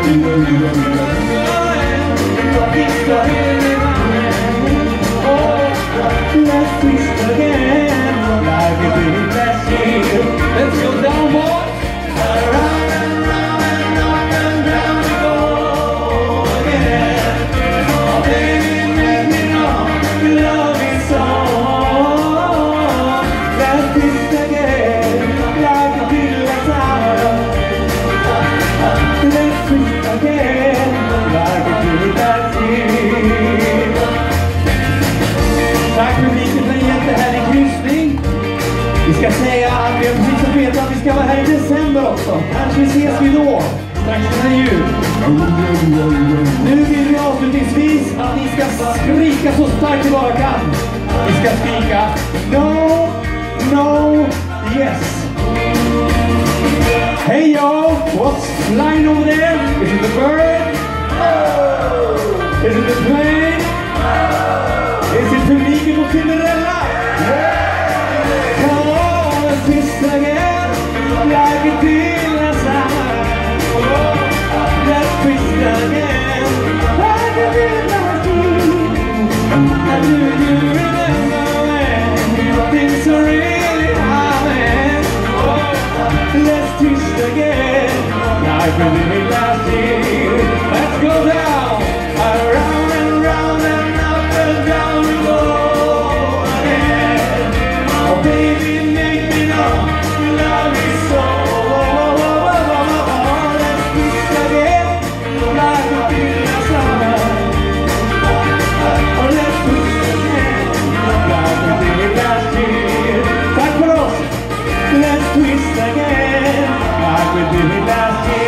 Let's twist again, like we did last year. Let's go down, boys. Around and round and up and down we go again. Oh, baby, make me know you love me so. Let's twist again, like we did last time. Let's twist again, like we did last year. Tack publiken för en jättehärlig kryssning. Vi ska säga att vi har precis fått veta att vi ska vara här i december också. Kanske ses vi då, strax efter jul. Nu vill vi avslutningsvis att ni ska skrika så starkt ni bara kan. Vi ska skrika no, no, yes. Hey yo, what's flying over there? Is it the bird? Is it the plane? Is it publiken på Cinderella? Come on, let's twist again, like it did last time. Let's twist again, like it did last year. And do you remember when things are really happening? Let's twist again, like we did last year. Let's go down, around and round and up and down we go again. Oh baby, make me know you love me so. Let's twist again, like we did last summer. Oh, let's twist again, like we did last year. Tack för oss. Let's twist again, like we did last year.